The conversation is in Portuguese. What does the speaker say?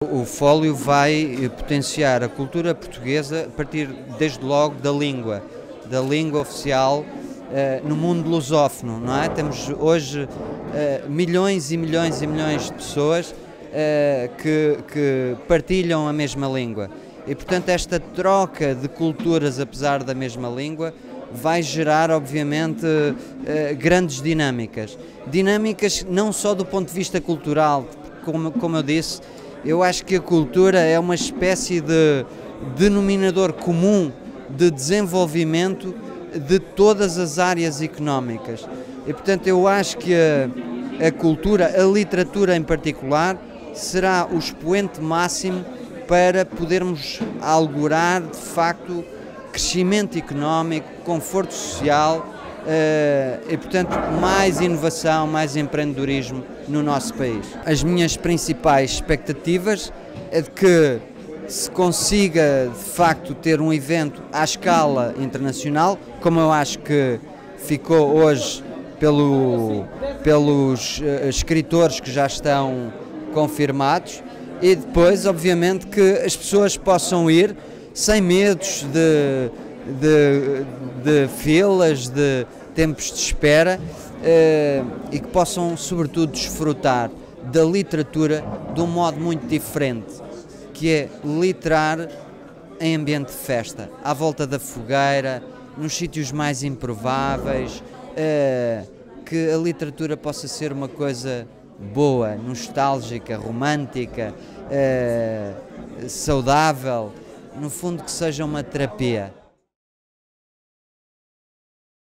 O Fólio vai potenciar a cultura portuguesa a partir, desde logo, da língua oficial no mundo lusófono, não é? Temos hoje milhões e milhões e milhões de pessoas que partilham a mesma língua e, portanto, esta troca de culturas, apesar da mesma língua, vai gerar, obviamente, grandes dinâmicas não só do ponto de vista cultural, como eu disse. Eu acho que a cultura é uma espécie de denominador comum de desenvolvimento de todas as áreas económicas e, portanto, eu acho que a cultura, a literatura em particular, será o expoente máximo para podermos augurar, de facto, crescimento económico, conforto social e, portanto, mais inovação, mais empreendedorismo no nosso país. As minhas principais expectativas é de que se consiga, de facto, ter um evento à escala internacional, como eu acho que ficou hoje pelos escritores que já estão confirmados, e depois, obviamente, que as pessoas possam ir sem medos de filas, de tempos de espera, e que possam, sobretudo, desfrutar da literatura de um modo muito diferente, que é literar em ambiente de festa, à volta da fogueira, nos sítios mais improváveis, que a literatura possa ser uma coisa boa, nostálgica, romântica, saudável, no fundo, que seja uma terapia.